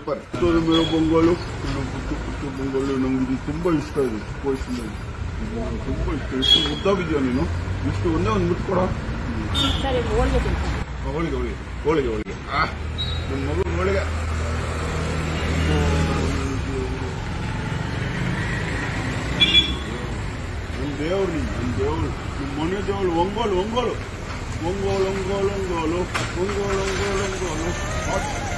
Super. ಬೊಂಗೋಲು ಪುಟ್ಟು ಬೊಂಗೋಲು ನಮ್ಗೆ ತುಂಬಾ ಇಷ್ಟ ಇದೆ. ಚಿಕ್ಕ ವಯಸ್ಸಿನಲ್ಲಿ ತುಂಬಾ ಇಷ್ಟ. ಎಷ್ಟು ಮುದ್ದಾಗಿದ್ಯಾ ನೀನು. ಇಷ್ಟು ಒಂದೇ ಒಂದು ಮುಟ್ಕೊಡ. ಹೋಳಿಗೆ ಹೋಳಿಗೆ ಹೋಳಿಗೆ ಹೋಳಿಗೆ ನನ್ನ ಮಗಳು ಹೋಳಿಗೆ. ನನ್ನ ದೇವ್ರು ನನ್ನ ದೇವ್ರು ನಿಮ್ಮ ಮನೆ ದೇವ್ರು. ಒಂಗೋಲು ಒಂಗೋಲು ಒಂಗೋಲು ಒಂಗೋಲು ಒಂಗೋಲು ಒಂಗೋಲು ಒಂಗೋಲು ಒಂಗೋಲು